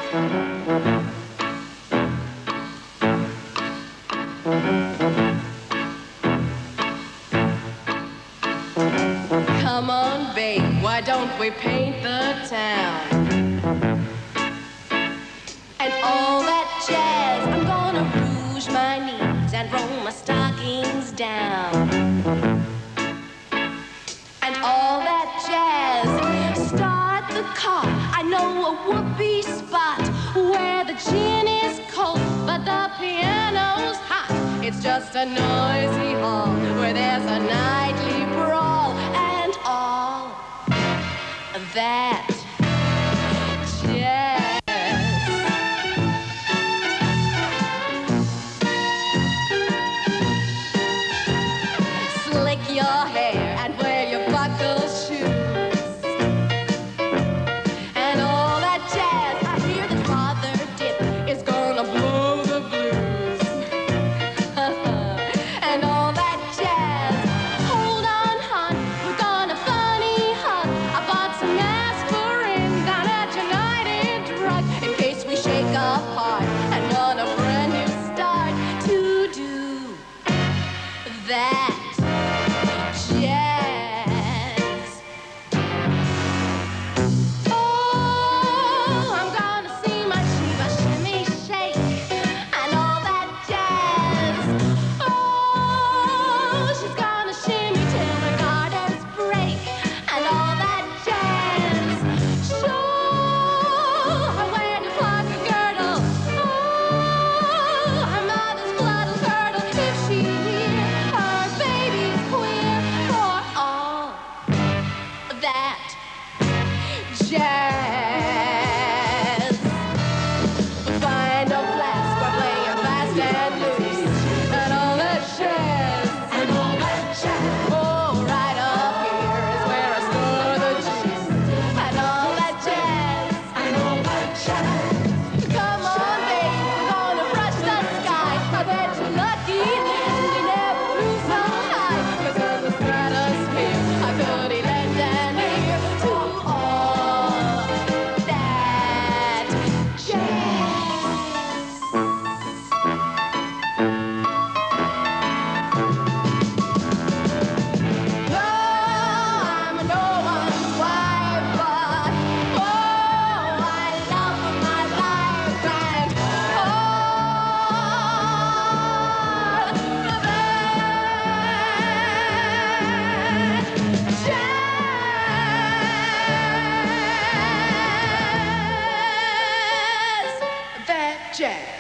Come on, babe, why don't we paint the town? And all that jazz, I'm gonna rouge my knees and roll my stockings down. And all that jazz, start the car. I know a whoopee spot where the gin is cold, but the piano's hot. It's just a noisy hall where there's a nightly brawl. And all that jazz. Slick your hair and wear your buckle shoes. And all that jazz, I hear that Father Dip is gonna blow the blues. And all that jazz, hold on, hon, we're gonna funny hug. I bought some aspirin down at United Drug in case we shake apart and on a brand new start to do that jazz. Oh, I'm gonna see my Shiva shimmy shake and all that jazz. Oh, she's gonna shimmy till her garters break and all that jazz. Show her where to plug her girdle. Oh, her mother's blood'll curdle if she hear her baby's queer for all that jazz. Find a blast, we're playing fast and loose and all that jazz. And all that jazz. Oh, right up here is where I store the juice and all that jazz. And all that jazz. Come on, babe, we're gonna brush the sky. I bet you're lucky Lindy never flew so high. 'Cause in the stratosphere I could lend an ear to all that jazz. No, I'm no one's wife, but oh, I love my life and all that jazz. That jazz.